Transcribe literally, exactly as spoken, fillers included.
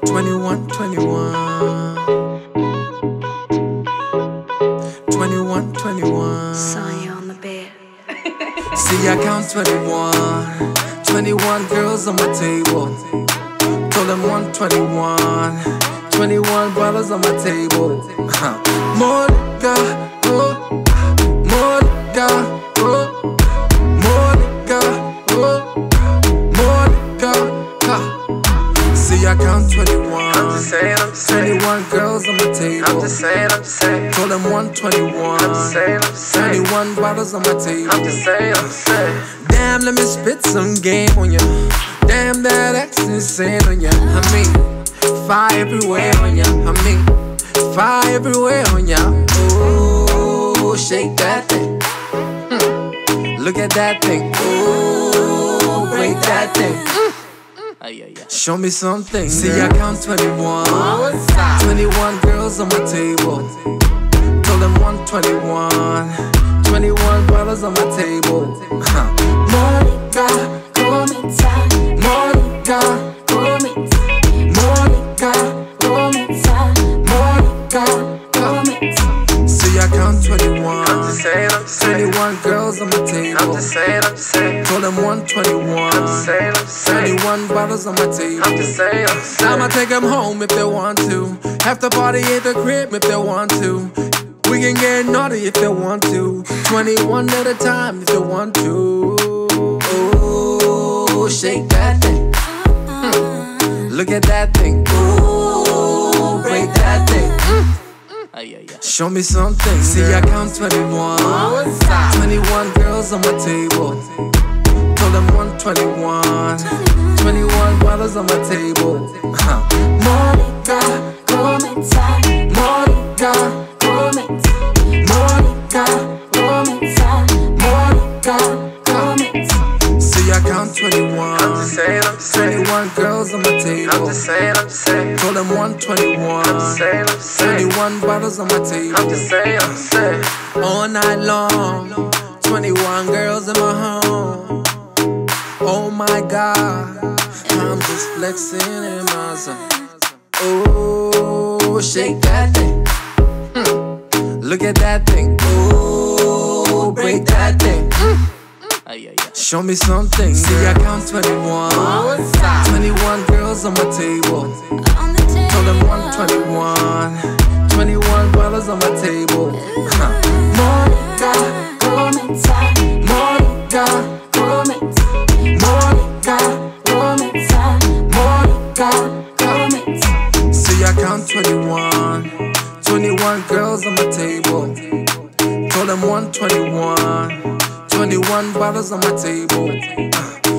twenty-one, twenty-one. twenty-one, twenty-one. Saw you on the bed. See, I count twenty-one. twenty-one girls on my table. Told them one twenty-one. twenty-one bottles on my table. Monica, oh, Monica, oh, Monica, oh, Monica. Ha. See, I count twenty-one. I'm just saying, I'm just saying. twenty-one girls on my table. I'm just saying, I'm just saying. Told them one twenty-one. I'm just saying, I'm just saying. twenty-one bottles on my table. I'm just saying, I'm just saying. Damn, let me spit some game on ya. Damn, that X insane on ya. I mean, fire everywhere on ya. I mean, fire everywhere on ya. Oh, shake that thing. Hmm. Look at that thing. Oh, break that thing. Mm. Show me something. See, I count twenty-one. twenty-one girls on my table. Told them one twenty-one. twenty-one bottles on my table. Huh. Monica, Monica, Monica, Monica, Monica, Monica. See, I count twenty-one. I'm just saying, I'm just saying. twenty-one girls on my table. I'm just saying, I'm just saying. Told them one twenty-one. I'm just saying, I'm just saying. twenty-one bottles on my table. I'm just saying, I'm just saying. I'ma take them home if they want to. Have to party at the crib if they want to. We can get naughty if they want to. twenty-one at a time if they want to. Oh, shake that thing. Hmm. Look at that thing. Oh, break that thing. Mm. Show me something. See, I count twenty-one. twenty-one girls on my table. Told them one twenty-one. twenty-one bottles on my table. Huh. Monica, Monica, Monica, Monica, Monica, Monica. See, I count twenty-one. I'm just saying, I'm just saying. twenty-one girls on my table. I'm just saying, I'm just saying. Told them one twenty-one. I'm just saying, I'm just saying. twenty-one bottles on my table. I'm just saying, I'm just saying. All night long, twenty-one girls in my home. Oh my God, I'm just flexing in my zone. Oh, shake that thing. Hmm. Look at that thing. Oh, break that thing. Mm. Show me something. See, I count twenty-one. twenty-one girls on my table. Told them one twenty-one. twenty-one bottles on my table. Huh. Monica, Monica, Monica, Monica. See, I count twenty-one. twenty-one girls on my table. Told them one twenty-one. twenty-one bottles on my table. Uh.